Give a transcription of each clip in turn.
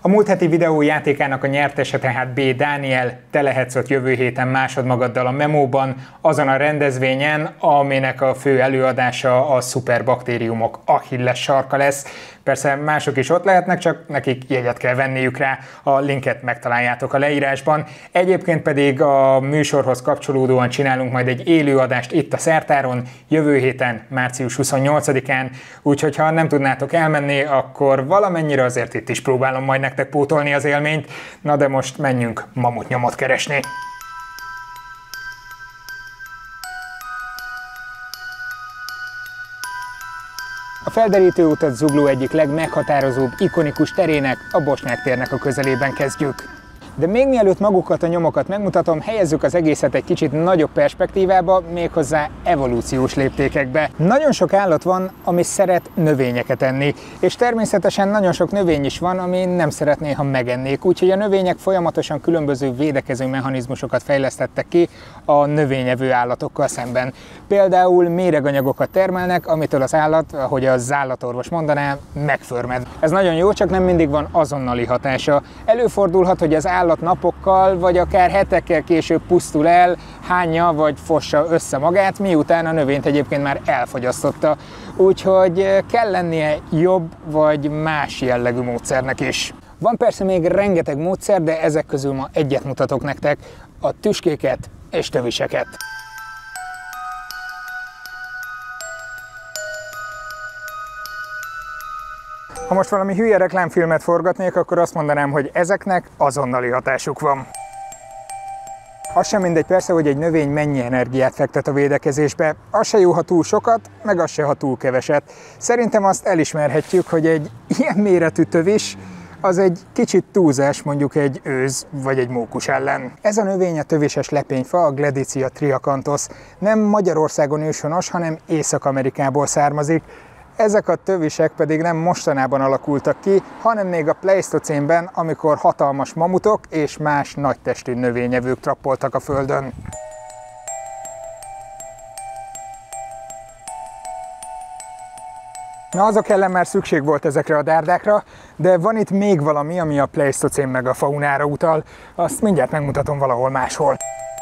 A múlt heti videójátékának a nyertese tehát B. Dániel, te lehetsz ott jövő héten másodmagaddal a Memóban, azon a rendezvényen, aminek a fő előadása a szuperbaktériumok Achilles sarka lesz. Persze mások is ott lehetnek, csak nekik jegyet kell venniük rá, a linket megtaláljátok a leírásban. Egyébként pedig a műsorhoz kapcsolódóan csinálunk majd egy élőadást itt a Szertáron, jövő héten, március 28-án, úgyhogy ha nem tudnátok elmenni, akkor valamennyire azért itt is próbálom majd nektek pótolni az élményt. Na de most menjünk mamutnyomot keresni. A felderítő utat zugló egyik legmeghatározóbb, ikonikus terének, a Bosnyák térnek a közelében kezdjük. De még mielőtt magukat a nyomokat megmutatom, helyezzük az egészet egy kicsit nagyobb perspektívába, méghozzá evolúciós léptékekbe. Nagyon sok állat van, ami szeret növényeket enni, és természetesen nagyon sok növény is van, ami nem szeretné, ha megennék, úgyhogy a növények folyamatosan különböző védekező mechanizmusokat fejlesztettek ki a növényevő állatokkal szemben. Például méreganyagokat termelnek, amitől az állat, ahogy az állatorvos mondaná, megförmed. Ez nagyon jó, csak nem mindig van azonnali hatása. Előfordulhat, hogy az állat napokkal, vagy akár hetekkel később pusztul el, hányja vagy fossa össze magát, miután a növényt egyébként már elfogyasztotta. Úgyhogy kell lennie jobb vagy más jellegű módszernek is. Van persze még rengeteg módszer, de ezek közül ma egyet mutatok nektek, a tüskéket és töviseket. Ha most valami hülye reklámfilmet forgatnék, akkor azt mondanám, hogy ezeknek azonnali hatásuk van. Az sem mindegy persze, hogy egy növény mennyi energiát fektet a védekezésbe. Az se jó, ha túl sokat, meg az se, ha túl keveset. Szerintem azt elismerhetjük, hogy egy ilyen méretű tövis az egy kicsit túlzás mondjuk egy őz vagy egy mókus ellen. Ez a növény a tövises lepényfa, a Gleditsia triacanthus. Nem Magyarországon őshonos, hanem Észak-Amerikából származik. Ezek a tövisek pedig nem mostanában alakultak ki, hanem még a pleisztocénben, amikor hatalmas mamutok és más nagytestű növényevők trappoltak a földön. Na, azok ellen már szükség volt ezekre a dárdákra, de van itt még valami, ami a pleisztocén meg a faunára utal, azt mindjárt megmutatom valahol máshol.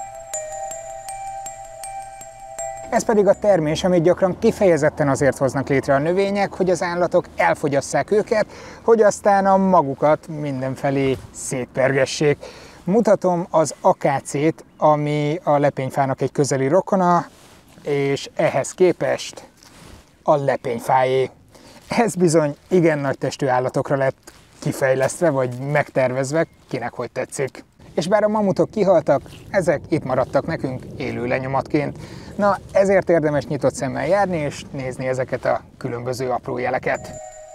Ez pedig a termés, amit gyakran kifejezetten azért hoznak létre a növények, hogy az állatok elfogyasszák őket, hogy aztán a magukat mindenfelé szétpergessék. Mutatom az akácét, ami a lepényfának egy közeli rokona, és ehhez képest a lepényfájé. Ez bizony igen nagy testű állatokra lett kifejlesztve, vagy megtervezve, kinek hogy tetszik. És bár a mamutok kihaltak, ezek itt maradtak nekünk élő lenyomatként. Na, ezért érdemes nyitott szemmel járni és nézni ezeket a különböző apró jeleket.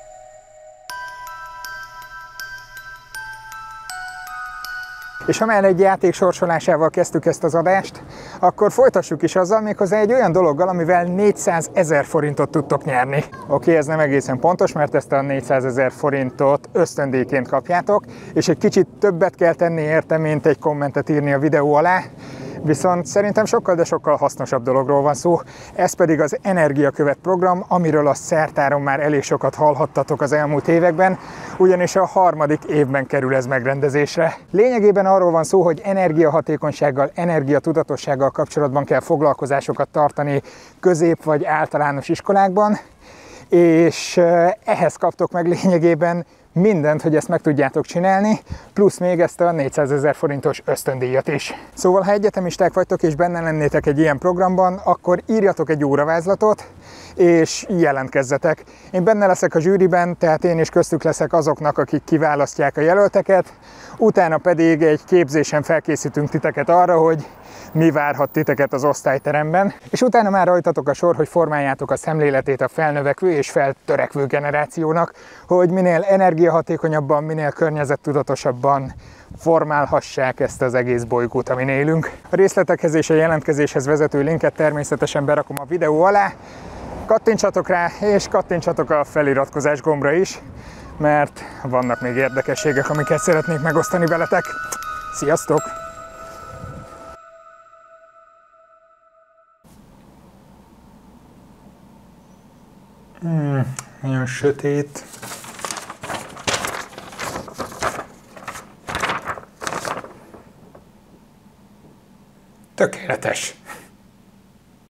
És ha már egy játék sorsolásával kezdtük ezt az adást, akkor folytassuk is azzal, méghozzá egy olyan dologgal, amivel 400 000 forintot tudtok nyerni. Oké, ez nem egészen pontos, mert ezt a 400 000 forintot ösztöndíjként kapjátok, és egy kicsit többet kell tenni érte, mint egy kommentet írni a videó alá. Viszont szerintem sokkal, de sokkal hasznosabb dologról van szó, ez pedig az Energiakövet program, amiről a Szertáron már elég sokat hallhattatok az elmúlt években, ugyanis a 3. évben kerül ez megrendezésre. Lényegében arról van szó, hogy energiahatékonysággal, energiatudatossággal kapcsolatban kell foglalkozásokat tartani közép- vagy általános iskolákban, és ehhez kaptok meg lényegében mindent, hogy ezt meg tudjátok csinálni, plusz még ezt a 400 000 forintos ösztöndíjat is. Szóval, ha egyetemisták vagytok és benne lennétek egy ilyen programban, akkor írjatok egy óravázlatot, és jelentkezzetek. Én benne leszek a zsűriben, tehát én is köztük leszek azoknak, akik kiválasztják a jelölteket, utána pedig egy képzésen felkészítünk titeket arra, hogy mi várhat titeket az osztályteremben, és utána már rajtatok a sor, hogy formáljátok a szemléletét a felnövekvő és feltörekvő generációnak, hogy minél energiahatékonyabban, minél környezettudatosabban formálhassák ezt az egész bolygót, amin élünk. A részletekhez és a jelentkezéshez vezető linket természetesen berakom a videó alá. Kattintsatok rá, és kattintsatok a feliratkozás gombra is, mert vannak még érdekességek, amiket szeretnék megosztani veletek. Sziasztok! Nagyon sötét. Tökéletes.